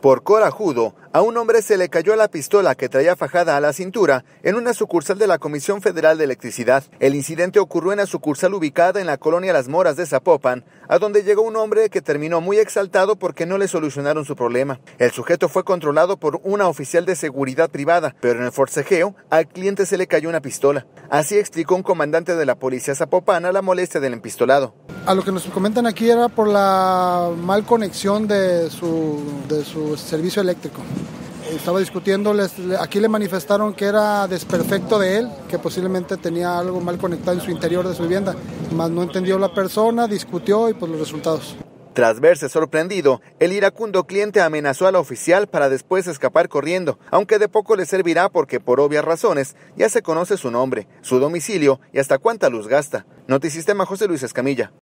Por corajudo, a un hombre se le cayó la pistola que traía fajada a la cintura en una sucursal de la Comisión Federal de Electricidad. El incidente ocurrió en la sucursal ubicada en la colonia Las Moras de Zapopan, a donde llegó un hombre que terminó muy exaltado porque no le solucionaron su problema. El sujeto fue controlado por una oficial de seguridad privada, pero en el forcejeo al cliente se le cayó una pistola. Así explicó un comandante de la policía zapopana la molestia del empistolado. A lo que nos comentan aquí era por la mal conexión de su servicio eléctrico. Estaba discutiendo, aquí le manifestaron que era desperfecto de él, que posiblemente tenía algo mal conectado en su interior de su vivienda, mas no entendió la persona, discutió y pues los resultados. Tras verse sorprendido, el iracundo cliente amenazó a la oficial para después escapar corriendo, aunque de poco le servirá porque por obvias razones ya se conoce su nombre, su domicilio y hasta cuánta luz gasta. Notisistema, José Luis Escamilla.